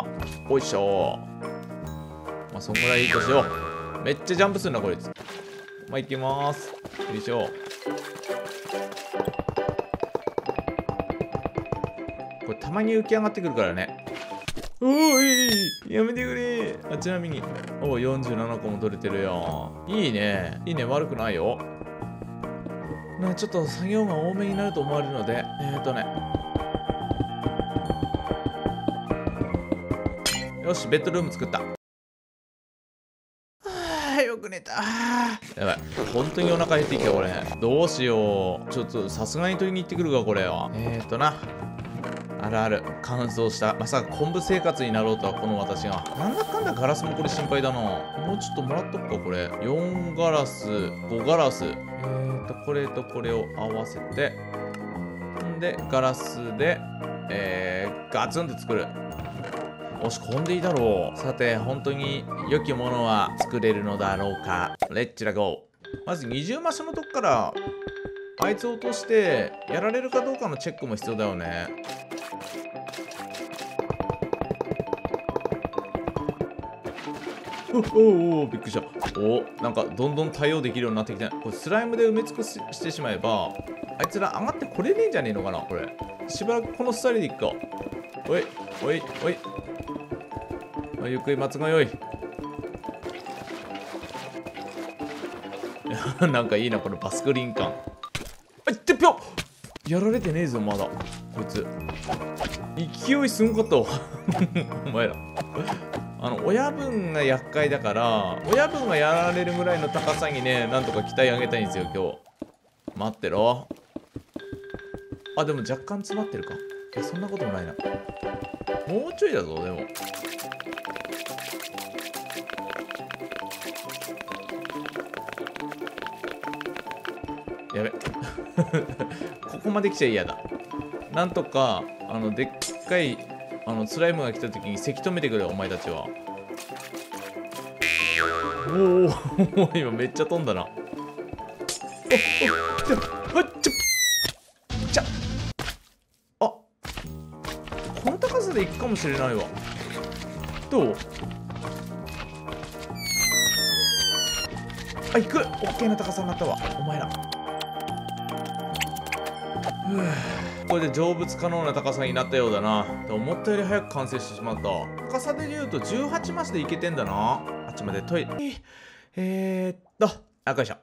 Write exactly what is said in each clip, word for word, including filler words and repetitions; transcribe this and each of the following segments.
まおいしょ。まあそんぐらいいいとしよう。めっちゃジャンプするなこいつ。まあいきます。よいしょ。これたまに浮き上がってくるからね。おーいやめてくれ。あ、ちなみに、およんじゅうななこも取れてるよ。いいね。いいね。悪くないよ。なちょっと作業が多めになると思われるので、えーとね。よし、ベッドルーム作った。はあ、よく寝た。やばい。本当にお腹減ってきた、これ。どうしよう。ちょっとさすがに取りに行ってくるか、これは。えーとな。あるある。乾燥した。まさか昆布生活になろうとは、この私が。なんだかんだガラスもこれ心配だな。もうちょっともらっとくか、これ。よんガラス、ごガラス。えーと、これとこれを合わせて。んで、ガラスで、えー、ガツンと作る。押し込んでいいだろう。さて、本当に良きものは作れるのだろうか。レッチラゴー。まず二重マスのとこから、あいつを落として、やられるかどうかのチェックも必要だよね。おおお、びっくりした。お、なんかどんどん対応できるようになってきて、これスライムで埋め尽くしてしまえば、あいつら上がってこれねえんじゃねえのかな、これ。しばらくこのスタイルでいくか。おい、おい、おい。ゆっくり待つがよい。なんかいいな、このバスクリン感。あいってっぴょ、やられてねえぞ、まだ。こいつ。勢いすごかったわ。お前ら。あの、親分が厄介だから、親分がやられるぐらいの高さにね、なんとか鍛え上げたいんですよ、今日。待ってろ。あ、でも若干詰まってるか。いや、そんなこともないな。もうちょいだぞ、でも。やべ。ここまで来ちゃ嫌だ。なんとか、あの、でっかい、あの、スライムが来た時にせき止めてくれよ、お前たちは。おお、今めっちゃ飛んだな。おお、ちょ、あ、ちょ、ちゃ、あ、この高さで行くかもしれないわ。どう？あ、行く。オッケーな高さになったわ、お前ら。これで成仏可能な高さになったようだな。思ったより早く完成してしまった。高さで言うとじゅうはちマスでいけてんだな。あっちまでトイレ。えー、っと、あ、よいしょ。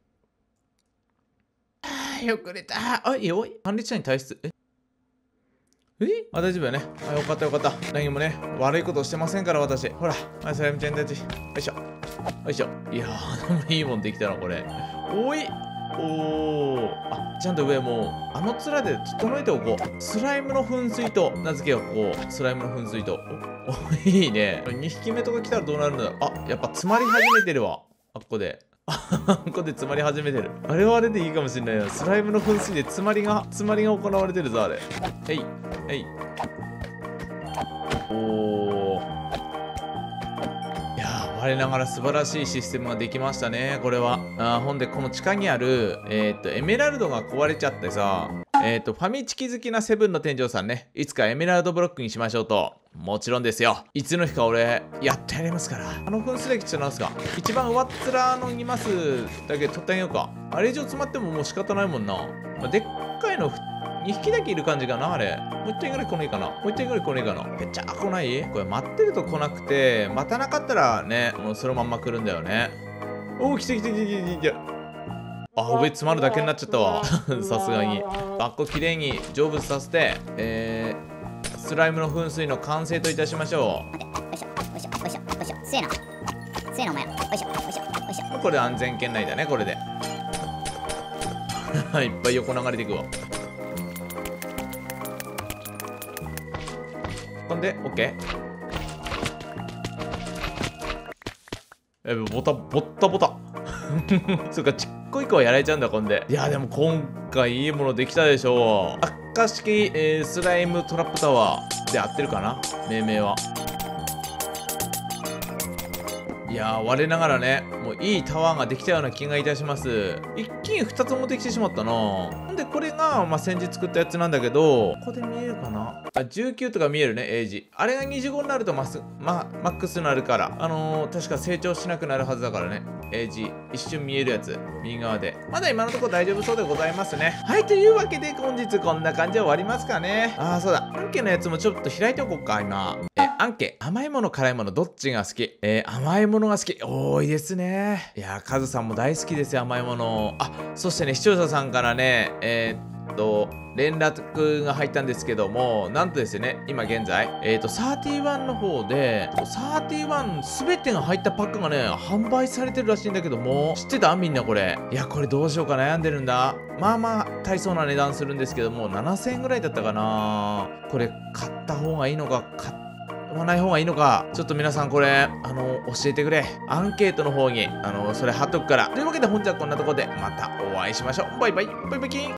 よく寝た。あ、よい。管理者に体質。ええあ、大丈夫よね。あ、よかったよかった。何もね、悪いことしてませんから、私。ほら、はい、スライムちゃんたち。よいしょ。よいしょ。いやー、でもいいもんできたな、これ。おい。おー、あ、ちゃんと上もうあの面で整えておこう。スライムの噴水と名付けよう。こうスライムの噴水と、おお、いいね。にひきめとか来たらどうなるんだろう。あ、やっぱ詰まり始めてるわ。あっこであっこで詰まり始めてる。あれはあれでいいかもしれないな。スライムの噴水で詰まりが詰まりが行われてるぞ、あれ。えいえい。おー、我ながら素晴らしいシステムができましたね、これは。あ、ほんで、この地下にある、えー、っと、エメラルドが壊れちゃってさ、えー、っと、ファミチキ好きなセブンの店長さんね、いつかエメラルドブロックにしましょうと。もちろんですよ。いつの日か俺、やってやりますから。あの噴水だけちょっとなんすか。一番上っ面のにマスだけ取ってあげようか。あれ以上詰まってももう仕方ないもんな。まあ、でっかいのにひきだけいる感じかな、あれ。もういってんぐらい来ねえかな。もういってんぐらい来ねえかな。めっちゃ来ない？これ待ってると来なくて、待たなかったらね、もうそのまんま来るんだよね。おお、来て来て来て来て来て。あ、上詰まるだけになっちゃったわ。さすがに。バッコきれいに成仏させて、えー、スライムの噴水の完成といたしましょう。 よいしょ、よいしょ、よいしょ、よいしょ。強いな。強いな、お前。よいしょ、よいしょ、よいしょ。 もうこれ安全圏内だね、これで。いっぱい横流れていくわ。ほんで、オッケー。え、ボタ、ボッタボタ。そうか、ちっこい子はやられちゃうんだ、こんで。いや、でも今回いいものできたでしょう。落下式、えー、スライムトラップタワーで合ってるかな、命名は。いやー、我ながらね、もういいタワーができたような気がいたします。一気にふたつもできてしまったな。ほんで、これが、まあ、先日作ったやつなんだけど、ここで見えるかなあ、じゅうきゅうとか見えるね、エイジ。あれがにじゅうごになるとマス、ま、マックスになるから。あのー、確か成長しなくなるはずだからね。エイジ、一瞬見えるやつ。右側で。まだ今のところ大丈夫そうでございますね。はい、というわけで本日こんな感じで終わりますかね。ああ、そうだ。半径のやつもちょっと開いておこうか、今。え、 アンケ、甘いもの辛いものどっちが好き？えー、甘いものが好き。多いですね。いやー、カズさんも大好きですよ、甘いもの。あ、そしてね、視聴者さんからね、えー、っと、連絡が入ったんですけども、なんとですね、今現在、えっと、サーティワンの方で、サーティワンすべてが入ったパックがね、販売されてるらしいんだけども、知ってた？みんなこれ。いや、これどうしようか悩んでるんだ。まあまあ、大層な値段するんですけども、ななせんえんぐらいだったかな。これ、買った方がいいのか、買わない方がいいのか、ちょっと皆さんこれ、あの、教えてくれ。アンケートの方に、あの、それ貼っとくから。というわけで本日はこんなところで、またお会いしましょう。バイバイ、バイバイキン。